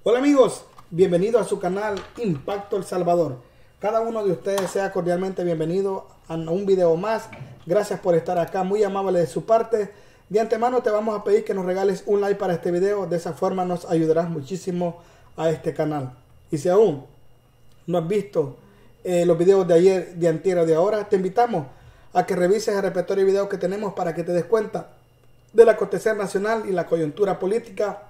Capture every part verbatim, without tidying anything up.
Hola amigos, bienvenidos a su canal Impacto El Salvador. Cada uno de ustedes sea cordialmente bienvenido a un video más. Gracias por estar acá, muy amable de su parte. De antemano te vamos a pedir que nos regales un like para este video. De esa forma nos ayudarás muchísimo a este canal. Y si aún no has visto eh, los videos de ayer, de antier o de ahora, te invitamos a que revises el repertorio de videos que tenemos para que te des cuenta del acontecer nacional y la coyuntura política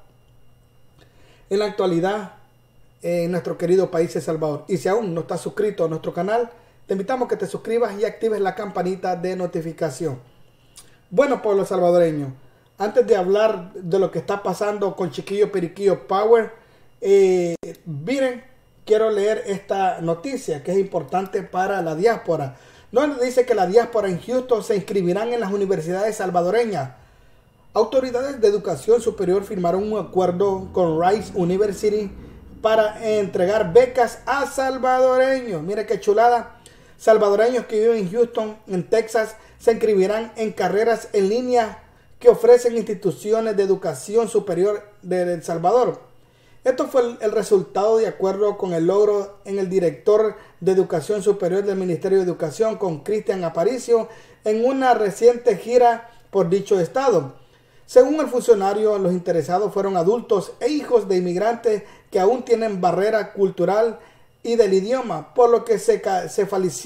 en la actualidad en nuestro querido país El Salvador. Y si aún no estás suscrito a nuestro canal, te invitamos a que te suscribas y actives la campanita de notificación. Bueno, pueblo salvadoreño, antes de hablar de lo que está pasando con Chiquillo Periquillo Power, eh, miren, quiero leer esta noticia que es importante para la diáspora. Donde dice que la diáspora en Houston se inscribirán en las universidades salvadoreñas. Autoridades de educación superior firmaron un acuerdo con Rice University para entregar becas a salvadoreños. Mire qué chulada. Salvadoreños que viven en Houston, en Texas, se inscribirán en carreras en línea que ofrecen instituciones de educación superior de El Salvador. Esto fue el, el resultado de acuerdo con el logro en el director de Educación Superior del Ministerio de Educación, con Cristian Aparicio, en una reciente gira por dicho estado. Según el funcionario, los interesados fueron adultos e hijos de inmigrantes que aún tienen barrera cultural y del idioma, por lo que se, se,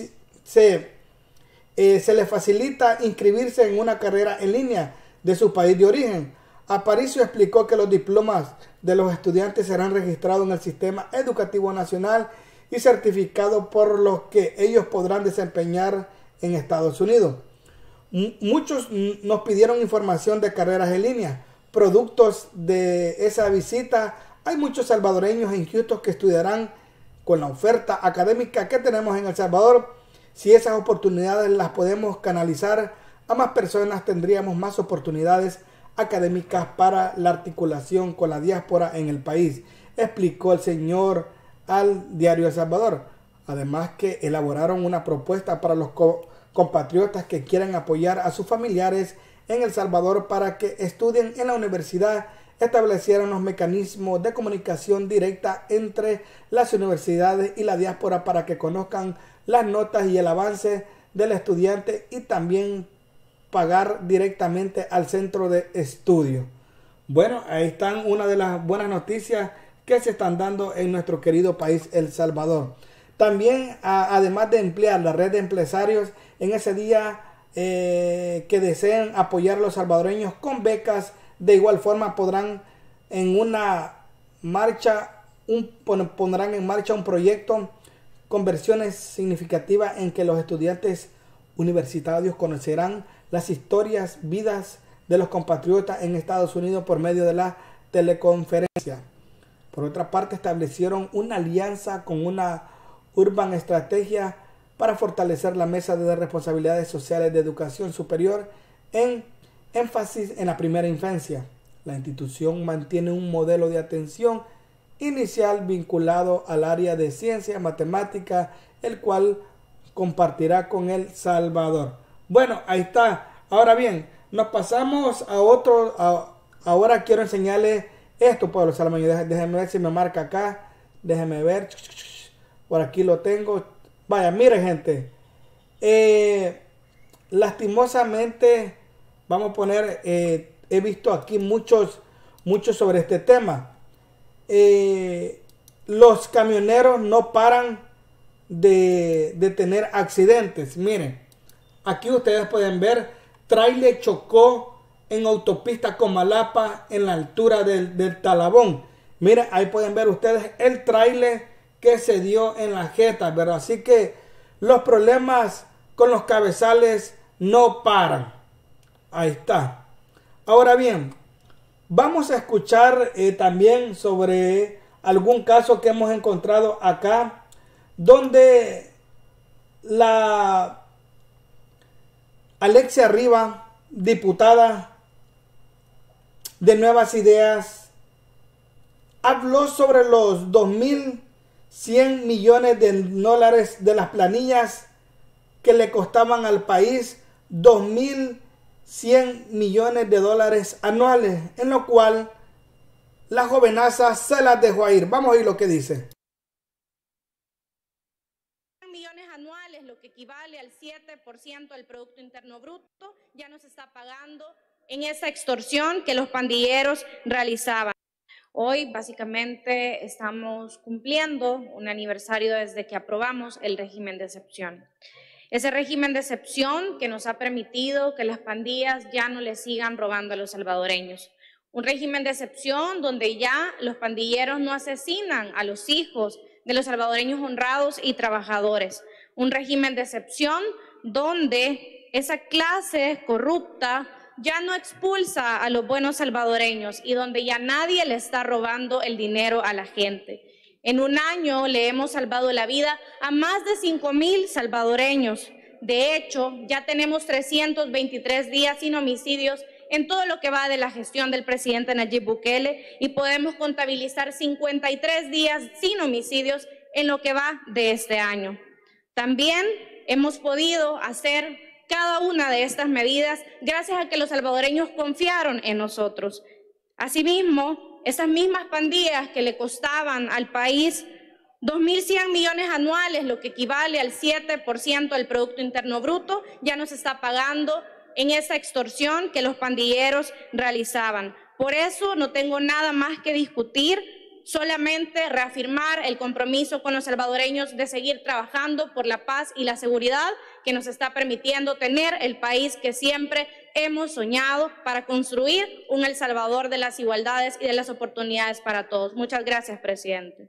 se, eh, se les facilita inscribirse en una carrera en línea de su país de origen. Aparicio explicó que los diplomas de los estudiantes serán registrados en el Sistema Educativo Nacional y certificados por los que ellos podrán desempeñar en Estados Unidos. Muchos nos pidieron información de carreras en línea. Productos de esa visita, hay muchos salvadoreños en Houston que estudiarán con la oferta académica que tenemos en El Salvador. Si esas oportunidades las podemos canalizar a más personas, tendríamos más oportunidades académicas para la articulación con la diáspora en el país, explicó el señor al diario El Salvador. Además que elaboraron una propuesta para los co compatriotas que quieran apoyar a sus familiares en El Salvador para que estudien en la universidad. Establecieron los mecanismos de comunicación directa entre las universidades y la diáspora para que conozcan las notas y el avance del estudiante y también pagar directamente al centro de estudio. Bueno, ahí están una de las buenas noticias que se están dando en nuestro querido país El Salvador. También, a, además de emplear la red de empresarios en ese día eh, que deseen apoyar a los salvadoreños con becas, de igual forma podrán en una marcha, un, pondrán en marcha un proyecto con versiones significativas en que los estudiantes universitarios conocerán las historias, vidas de los compatriotas en Estados Unidos por medio de la teleconferencia. Por otra parte, establecieron una alianza con una Urban Estrategia para fortalecer la mesa de responsabilidades sociales de educación superior en énfasis en la primera infancia. La institución mantiene un modelo de atención inicial vinculado al área de ciencia, matemática, el cual compartirá con El Salvador. Bueno, ahí está. Ahora bien, nos pasamos a otro. A, ahora quiero enseñarles esto, pueblo salvadoreño. Déjenme ver si me marca acá. Déjenme ver. Por aquí lo tengo. Vaya, miren, gente. Eh, lastimosamente, vamos a poner. Eh, he visto aquí muchos, muchos sobre este tema. Eh, los camioneros no paran de, de tener accidentes. Miren. Aquí ustedes pueden ver, tráiler chocó en autopista Comalapa en la altura del, del Talabón. Miren, ahí pueden ver ustedes el tráiler que se dio en la jeta, ¿verdad? Así que los problemas con los cabezales no paran. Ahí está. Ahora bien, vamos a escuchar eh, también sobre algún caso que hemos encontrado acá, donde la Alexia Riva, diputada de Nuevas Ideas, habló sobre los dos mil cien millones de dólares de las planillas que le costaban al país dos mil cien millones de dólares anuales, en lo cual la jovenaza se las dejó ir. Vamos a oír lo que dice. Millones anuales, lo que equivale al siete por ciento del Producto Interno Bruto, ya no se está pagando en esa extorsión que los pandilleros realizaban. Hoy básicamente estamos cumpliendo un aniversario desde que aprobamos el régimen de excepción. Ese régimen de excepción que nos ha permitido que las pandillas ya no le sigan robando a los salvadoreños. Un régimen de excepción donde ya los pandilleros no asesinan a los hijos de los salvadoreños honrados y trabajadores. Un régimen de excepción donde esa clase corrupta ya no expulsa a los buenos salvadoreños y donde ya nadie le está robando el dinero a la gente. En un año le hemos salvado la vida a más de cinco mil salvadoreños. De hecho, ya tenemos trescientos veintitrés días sin homicidios en todo lo que va de la gestión del presidente Nayib Bukele y podemos contabilizar cincuenta y tres días sin homicidios en lo que va de este año. También hemos podido hacer cada una de estas medidas gracias a que los salvadoreños confiaron en nosotros. Asimismo, esas mismas pandillas que le costaban al país dos mil cien millones anuales, lo que equivale al siete por ciento del Producto Interno Bruto, ya no se está pagando en esa extorsión que los pandilleros realizaban. Por eso no tengo nada más que discutir, solamente reafirmar el compromiso con los salvadoreños de seguir trabajando por la paz y la seguridad que nos está permitiendo tener el país que siempre hemos soñado para construir un El Salvador de las igualdades y de las oportunidades para todos. Muchas gracias, presidente.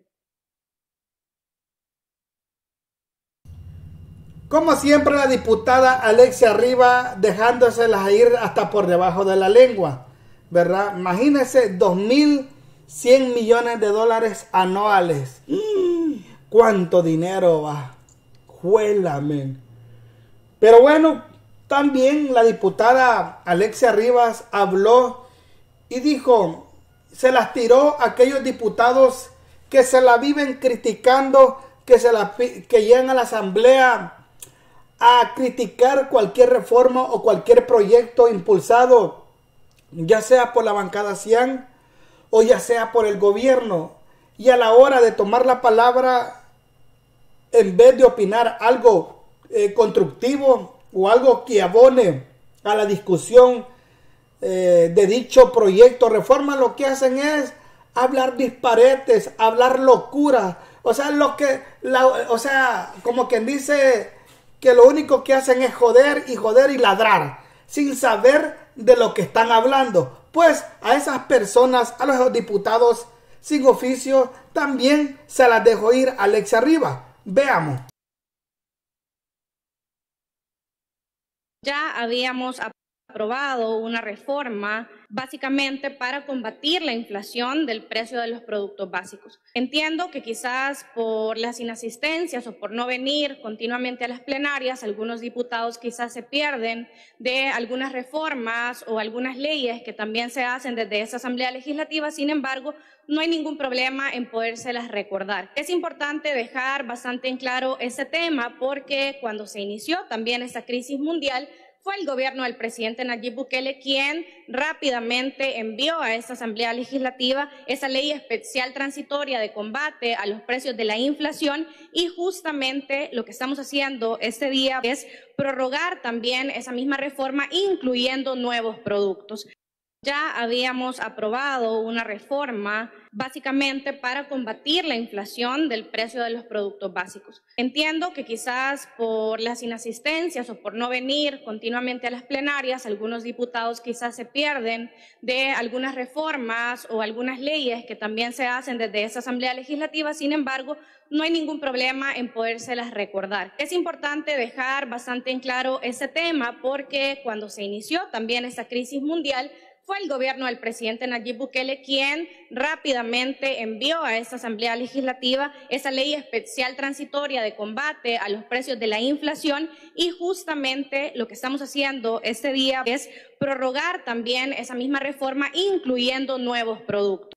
Como siempre, la diputada Alexia Rivas dejándoselas ir hasta por debajo de la lengua, ¿verdad? Imagínense, dos mil cien millones de dólares anuales. ¿Cuánto dinero va? Juela, men. Pero bueno, también la diputada Alexia Rivas habló y dijo, se las tiró a aquellos diputados que se la viven criticando, que, se la, que llegan a la asamblea a criticar cualquier reforma o cualquier proyecto impulsado, ya sea por la bancada Cian o ya sea por el gobierno, y a la hora de tomar la palabra, en vez de opinar algo eh, constructivo o algo que abone a la discusión eh, de dicho proyecto reforma, lo que hacen es hablar disparates, hablar locura, o sea, lo que la, o sea, como quien dice que lo único que hacen es joder y joder y ladrar, sin saber de lo que están hablando. Pues a esas personas, a los diputados sin oficio, también se las dejó ir Alexia Rivas. Veamos. Ya habíamos aprobado una reforma básicamente para combatir la inflación del precio de los productos básicos. Entiendo que quizás por las inasistencias o por no venir continuamente a las plenarias, algunos diputados quizás se pierden de algunas reformas o algunas leyes que también se hacen desde esa Asamblea Legislativa. Sin embargo, no hay ningún problema en podérselas recordar. Es importante dejar bastante en claro ese tema porque cuando se inició también esta crisis mundial, fue el gobierno del presidente Nayib Bukele quien rápidamente envió a esta Asamblea Legislativa esa ley especial transitoria de combate a los precios de la inflación, y justamente lo que estamos haciendo este día es prorrogar también esa misma reforma, incluyendo nuevos productos. Ya habíamos aprobado una reforma básicamente para combatir la inflación del precio de los productos básicos. Entiendo que quizás por las inasistencias o por no venir continuamente a las plenarias, algunos diputados quizás se pierden de algunas reformas o algunas leyes que también se hacen desde esa Asamblea Legislativa. Sin embargo, no hay ningún problema en podérselas recordar. Es importante dejar bastante en claro ese tema porque cuando se inició también esta crisis mundial, fue el gobierno del presidente Nayib Bukele quien rápidamente envió a esta Asamblea Legislativa esa ley especial transitoria de combate a los precios de la inflación, y justamente lo que estamos haciendo este día es prorrogar también esa misma reforma, incluyendo nuevos productos.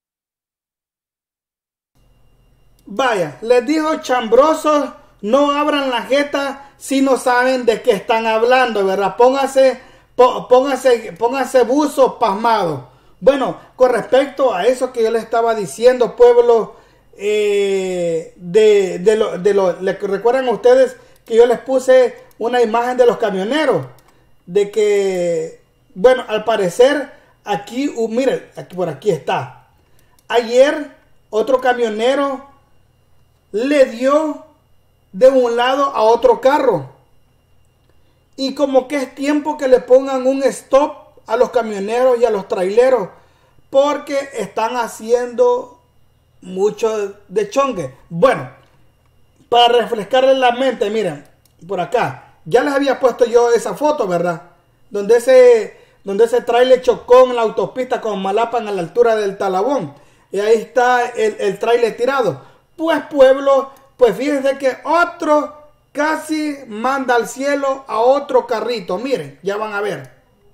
Vaya, les dijo chambrosos, no abran la jeta si no saben de qué están hablando, ¿verdad? Póngase... Póngase, póngase buzo pasmado. Bueno, con respecto a eso que yo le estaba diciendo, pueblo, eh, de, de lo, de lo, ¿le recuerdan a ustedes que yo les puse una imagen de los camioneros? De que, bueno, al parecer, aquí, uh, miren, aquí, por aquí está. Ayer, otro camionero le dio de un lado a otro carro. Y como que es tiempo que le pongan un stop a los camioneros y a los traileros, porque están haciendo mucho de chongue. Bueno, para refrescarles la mente, miren, por acá, ya les había puesto yo esa foto, ¿verdad? Donde ese, donde ese trailer chocó en la autopista con Malapan a la altura del Talabón. Y ahí está el, el trailer tirado. Pues pueblo, pues fíjense que otro casi manda al cielo a otro carrito. Miren, ya van a ver.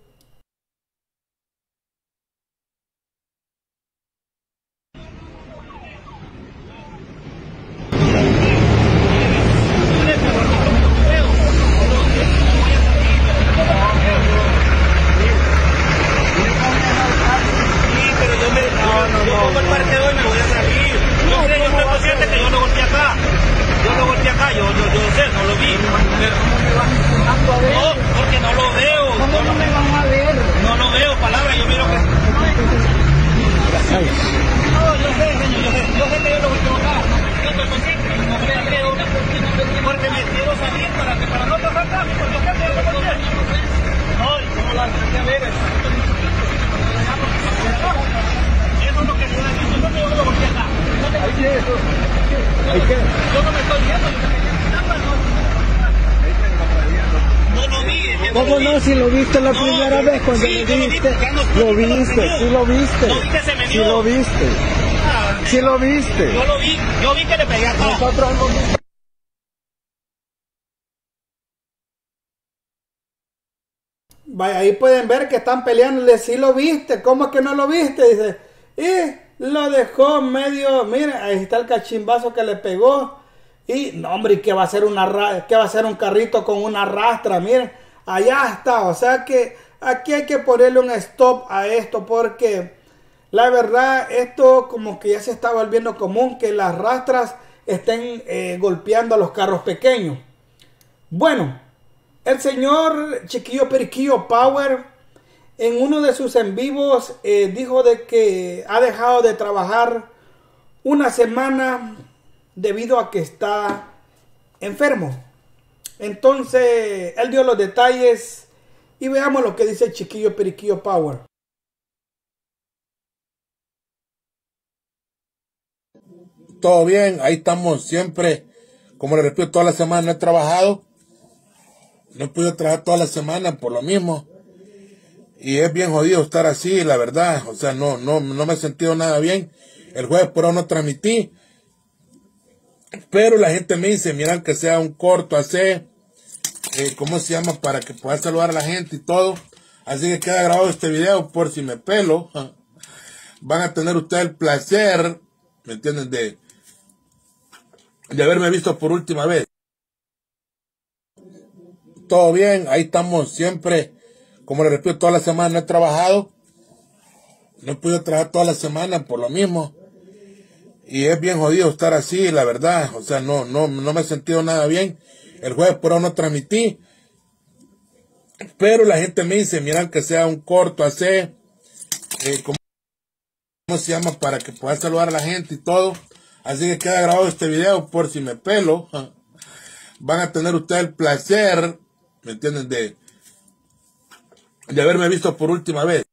¿Cómo no? Si lo viste la primera vez cuando lo viste, lo viste, sí lo viste, sí lo viste, sí lo viste. Yo lo vi, yo vi que le pegué acá. Nosotros algo... Vaya, ahí pueden ver que están peleándole. Si lo viste, ¿cómo que no lo viste? Dice, y lo dejó medio, miren, ahí está el cachimbazo que le pegó. Y no, hombre, ¿qué va a ser una qué va a ser un carrito con una rastra? Miren, allá está. O sea que aquí hay que ponerle un stop a esto, porque la verdad esto como que ya se está volviendo común que las rastras estén eh, golpeando a los carros pequeños. Bueno, el señor Chiquillo Periquillo Power en uno de sus en vivos eh, dijo de que ha dejado de trabajar una semana debido a que está enfermo. Entonces él dio los detalles y veamos lo que dice el Chiquillo Periquillo Power. Todo bien, ahí estamos siempre. Como le repito, toda la semana no he trabajado. No he podido trabajar toda la semana por lo mismo. Y es bien jodido estar así, la verdad. O sea, no, no, no me he sentido nada bien. El jueves por ahora no transmití. Pero la gente me dice, miran que sea un corto así. Eh, ¿Cómo se llama? Para que pueda saludar a la gente y todo. Así que queda grabado este video por si me pelo. Van a tener ustedes el placer, ¿me entienden? De, de haberme visto por última vez. Todo bien, ahí estamos siempre. Como le repito, toda la semana no he trabajado. No he podido trabajar toda la semana por lo mismo. Y es bien jodido estar así, la verdad. O sea, no, no, no me he sentido nada bien. El jueves por ahora no transmití. Pero la gente me dice, miran que sea un corto así. Eh, ¿cómo, ¿Cómo se llama? Para que pueda saludar a la gente y todo. Así que queda grabado este video por si me pelo. Van a tener ustedes el placer, ¿me entienden? De, de haberme visto por última vez.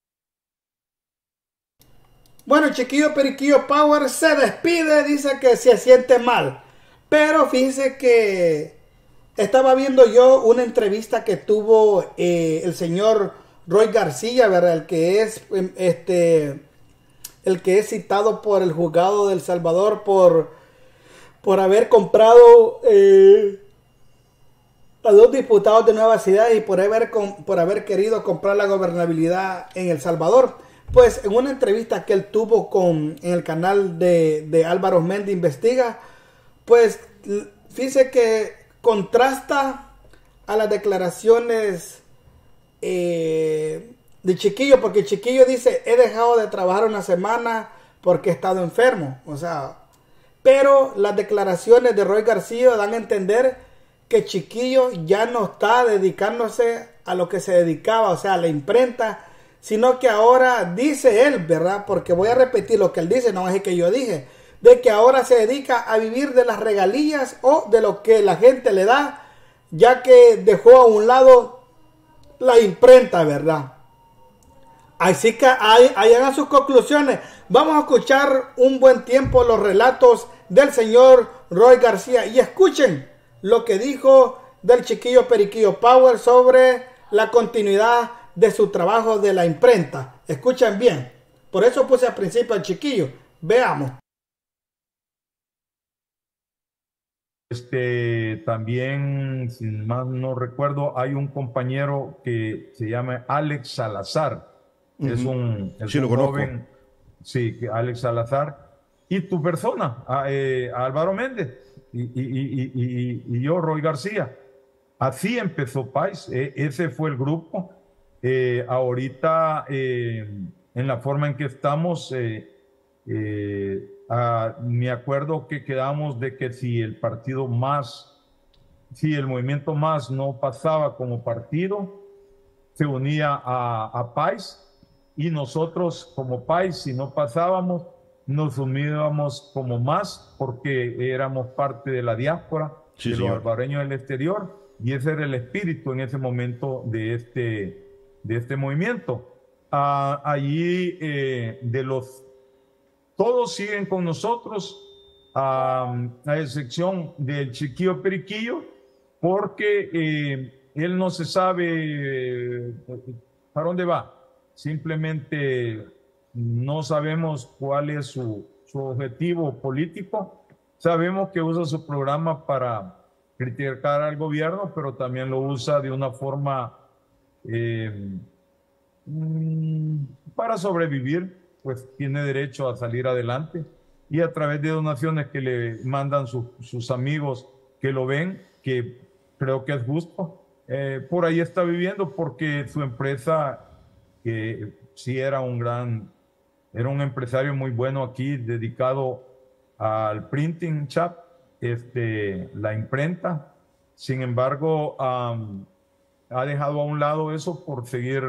Bueno, Chiquillo Periquillo Power se despide, dice que se siente mal. Pero fíjese que estaba viendo yo una entrevista que tuvo eh, el señor Roy García, ¿verdad? El que es este el que es citado por el juzgado de El Salvador por, por haber comprado eh, a dos diputados de Nueva Ciudad y por haber, por haber querido comprar la gobernabilidad en El Salvador. Pues en una entrevista que él tuvo con, en el canal de, de Álvaro Méndez Investiga, pues fíjese que contrasta a las declaraciones eh, de Chiquillo, porque Chiquillo dice, he dejado de trabajar una semana porque he estado enfermo. O sea, pero las declaraciones de Roy García dan a entender que Chiquillo ya no está dedicándose a lo que se dedicaba, o sea, a la imprenta, sino que ahora dice él, ¿verdad? Porque voy a repetir lo que él dice, no es que yo dije, de que ahora se dedica a vivir de las regalías o de lo que la gente le da, ya que dejó a un lado la imprenta, ¿verdad? Así que ahí, ahí hagan sus conclusiones. Vamos a escuchar un buen tiempo los relatos del señor Roy García y escuchen lo que dijo del Chiquillo Periquillo Power sobre la continuidad de su trabajo de la imprenta. Escuchen bien. Por eso puse al principio al Chiquillo. Veamos. Este, también, si más no recuerdo, hay un compañero que se llama Alex Salazar. Uh-huh. Es un, es sí, un lo conozco. joven, sí, Alex Salazar. Y tu persona, a, eh, Álvaro Méndez, y, y, y, y, y yo, Roy García. Así empezó Pais, eh, ese fue el grupo. Eh, ahorita, eh, en la forma en que estamos, eh, eh, ah, me acuerdo que quedamos de que si el partido más, si el movimiento más no pasaba como partido, se unía a, a Pais, y nosotros como Pais, si no pasábamos, nos uníamos como más, porque éramos parte de la diáspora, sí, de señor. Los albareños del exterior, y ese era el espíritu en ese momento de este, de este movimiento. Ah, allí, eh, de los, todos siguen con nosotros, ah, a excepción del Chiquillo Periquillo, porque eh, él no se sabe eh, para dónde va. Simplemente no sabemos cuál es su, su objetivo político. Sabemos que usa su programa para criticar al gobierno, pero también lo usa de una forma eh, para sobrevivir, pues tiene derecho a salir adelante, y a través de donaciones que le mandan su, sus amigos que lo ven, que creo que es justo, eh, por ahí está viviendo, porque su empresa, que sí era un gran, era un empresario muy bueno aquí, dedicado al printing shop, este, la imprenta. Sin embargo, um, ha dejado a un lado eso por seguir,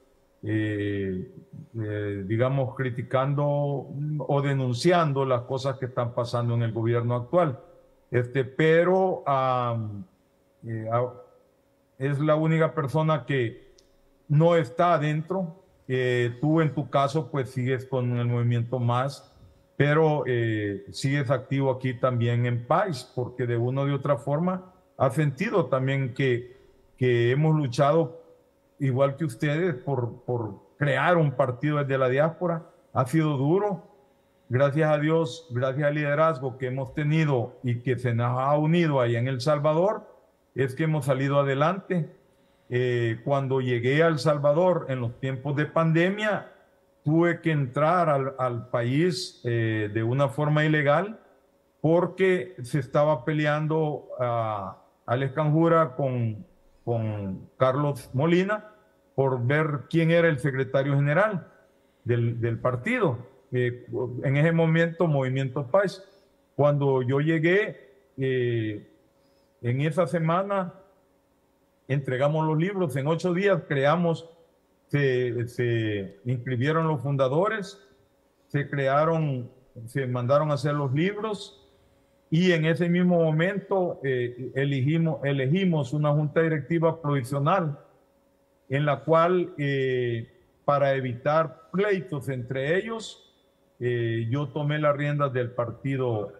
eh, eh, digamos, criticando o denunciando las cosas que están pasando en el gobierno actual. Este, pero um, eh, es la única persona que no está adentro. Eh, tú en tu caso pues sigues con el movimiento más, pero eh, sigues activo aquí también en Pais, porque de una u otra forma has sentido también que, que hemos luchado igual que ustedes por, por crear un partido desde la diáspora. Ha sido duro, gracias a Dios, gracias al liderazgo que hemos tenido y que se nos ha unido allá en El Salvador, es que hemos salido adelante. Eh, cuando llegué a El Salvador en los tiempos de pandemia, tuve que entrar al, al país eh, de una forma ilegal, porque se estaba peleando uh, Alex Canjura con, con Carlos Molina por ver quién era el secretario general del, del partido. Eh, en ese momento, Movimiento Pais. Cuando yo llegué, eh, en esa semana, entregamos los libros. En ocho días creamos, se, se inscribieron los fundadores, se crearon, se mandaron a hacer los libros, y en ese mismo momento eh, elegimos, elegimos una junta directiva provisional, en la cual, eh, para evitar pleitos entre ellos, eh, yo tomé las riendas del partido.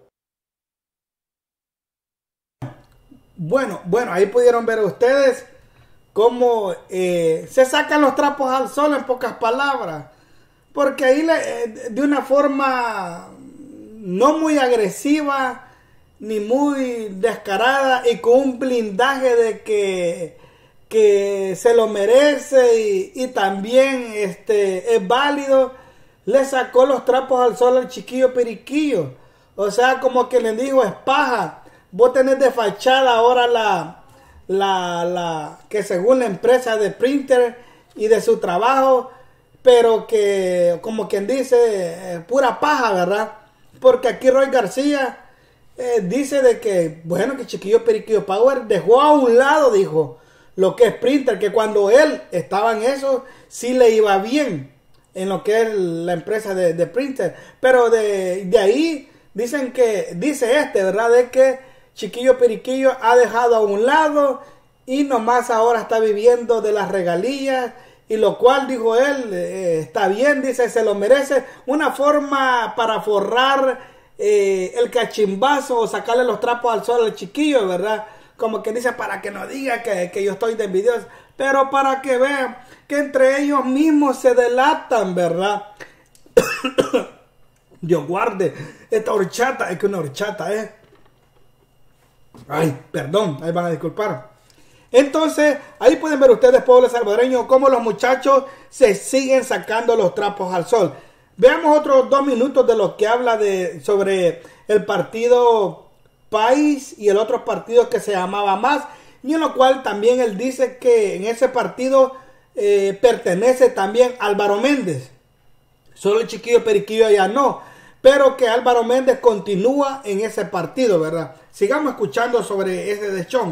Bueno, bueno, ahí pudieron ver ustedes cómo eh, se sacan los trapos al sol, en pocas palabras, porque ahí le, eh, de una forma no muy agresiva ni muy descarada y con un blindaje de que, que se lo merece y, y también este, es válido, le sacó los trapos al sol al Chiquillo Periquillo. O sea, como que le dijo, es paja, vos tenés de fachada ahora la, la, la, que según la empresa de printer, y de su trabajo, pero que, como quien dice, eh, pura paja, ¿verdad? Porque aquí Roy García eh, dice de que, bueno, que Chiquillo Periquillo Power dejó a un lado, dijo, lo que es Sprinter, que cuando él estaba en eso, sí le iba bien en lo que es la empresa de, de Sprinter, pero de, de ahí dicen que, dice este, ¿verdad? De que Chiquillo Periquillo ha dejado a un lado y nomás ahora está viviendo de las regalías, y lo cual, dijo él, eh, está bien, dice, se lo merece, una forma para forrar eh, el cachimbazo o sacarle los trapos al sol al chiquillo, ¿verdad? Como que dice, para que no diga que, que yo estoy de envidioso, pero para que vean que entre ellos mismos se delatan, ¿verdad? Dios guarde, esta horchata, es que una horchata es... ¿eh? Ay, perdón, ahí van a disculpar. Entonces, ahí pueden ver ustedes, pueblo salvadoreño, cómo los muchachos se siguen sacando los trapos al sol. Veamos otros dos minutos de lo que habla de sobre el partido País y el otro partido que se llamaba Más, y en lo cual también él dice que en ese partido eh, pertenece también Álvaro Méndez. Solo el Chiquillo Periquillo ya no, pero que Álvaro Méndez continúa en ese partido, ¿verdad? Sigamos escuchando sobre ese deschongue.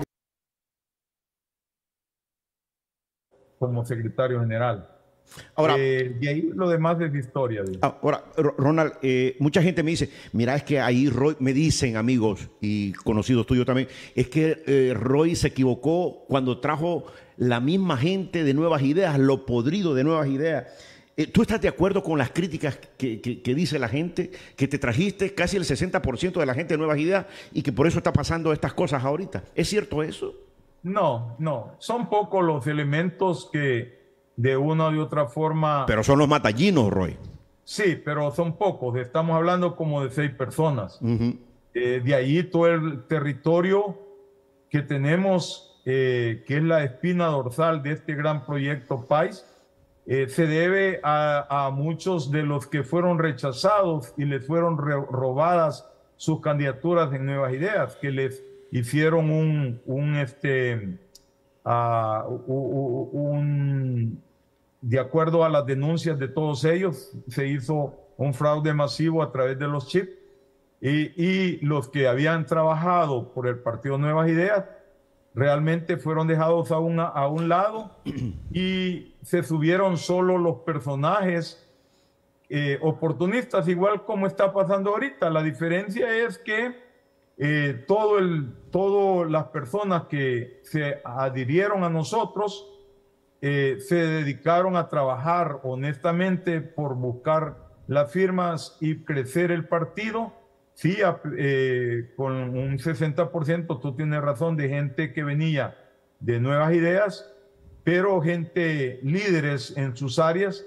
Como secretario general. Ahora, eh, y ahí lo demás es historia. ¿Digo? Ahora, Ronald, eh, mucha gente me dice, mira, es que ahí Roy, me dicen amigos y conocidos tuyos también, es que eh, Roy se equivocó cuando trajo la misma gente de Nuevas Ideas, lo podrido de Nuevas Ideas. Eh, ¿Tú estás de acuerdo con las críticas que, que, que dice la gente, que te trajiste casi el sesenta por ciento de la gente de Nuevas Ideas y que por eso está pasando estas cosas ahorita? ¿Es cierto eso? No, no. Son pocos los elementos que de una o de otra forma... Pero son los matallinos, Roy. Sí, pero son pocos. Estamos hablando como de seis personas. Uh-huh. eh, de ahí todo el territorio que tenemos, eh, que es la espina dorsal de este gran proyecto País, eh, se debe a, a muchos de los que fueron rechazados y les fueron robadas sus candidaturas en Nuevas Ideas, que les hicieron un, un, este, uh, un, un, de acuerdo a las denuncias de todos ellos, se hizo un fraude masivo a través de los chips, y, y los que habían trabajado por el Partido Nuevas Ideas realmente fueron dejados a, una, a un lado y se subieron solo los personajes eh, oportunistas, igual como está pasando ahorita. La diferencia es que Eh, todo el, todas las personas que se adhirieron a nosotros eh, se dedicaron a trabajar honestamente por buscar las firmas y crecer el partido. Sí, eh, con un sesenta por ciento, tú tienes razón, de gente que venía de Nuevas Ideas, pero gente líderes en sus áreas.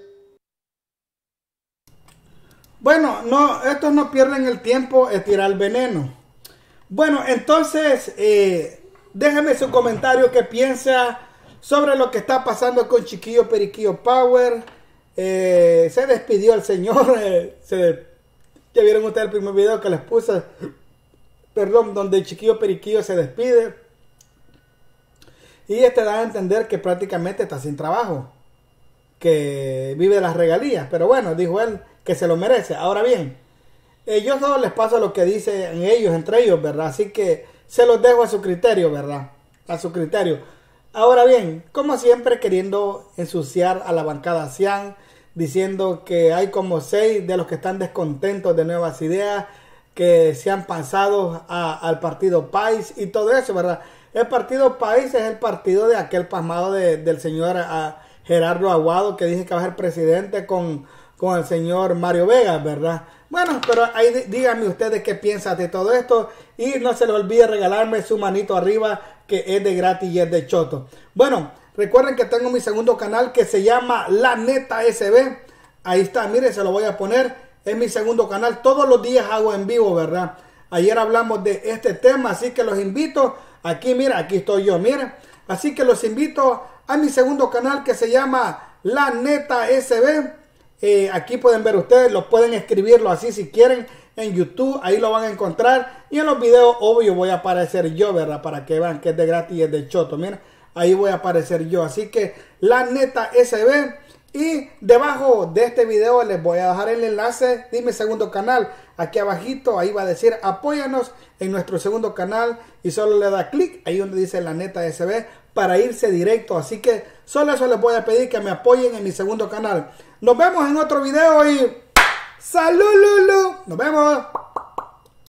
Bueno, no, estos no pierden el tiempo en tirar el veneno. Bueno, entonces, eh, déjame su comentario, qué piensa sobre lo que está pasando con Chiquillo Periquillo Power. Eh, se despidió el señor, eh, se, ya vieron ustedes el primer video que les puse, perdón, donde Chiquillo Periquillo se despide. Y este da a entender que prácticamente está sin trabajo, que vive de las regalías, pero bueno, dijo él que se lo merece. Ahora bien, Eh, yo solo les paso lo que dicen ellos, entre ellos, ¿verdad? Así que se los dejo a su criterio, ¿verdad? A su criterio. Ahora bien, como siempre, queriendo ensuciar a la bancada Cian, diciendo que hay como seis de los que están descontentos de Nuevas Ideas, que se han pasado a, al partido País y todo eso, ¿verdad? El partido País es el partido de aquel pasmado de, del señor a, Gerardo Aguado, que dice que va a ser presidente con, con el señor Mario Vega, ¿verdad? Bueno, pero ahí díganme ustedes qué piensan de todo esto. Y no se les olvide regalarme su manito arriba, que es de gratis y es de choto. Bueno, recuerden que tengo mi segundo canal que se llama La Neta S B. Ahí está, miren, se lo voy a poner. Es mi segundo canal. Todos los días hago en vivo, ¿verdad? Ayer hablamos de este tema, así que los invito. Aquí, mira, aquí estoy yo, miren. Así que los invito a mi segundo canal que se llama La Neta S B. Eh, aquí pueden ver ustedes, lo pueden escribirlo así si quieren en YouTube, ahí lo van a encontrar. Y en los videos, obvio, voy a aparecer yo, ¿verdad? Para que vean que es de gratis y es de choto. Miren, ahí voy a aparecer yo. Así que La Neta S B. Y debajo de este video les voy a dejar el enlace de mi segundo canal. Aquí abajito, ahí va a decir apóyanos en nuestro segundo canal. Y solo le da clic ahí donde dice La Neta S B para irse directo. Así que solo eso les voy a pedir, que me apoyen en mi segundo canal. Nos vemos en otro video y ¡salud, Lulu! Nos vemos.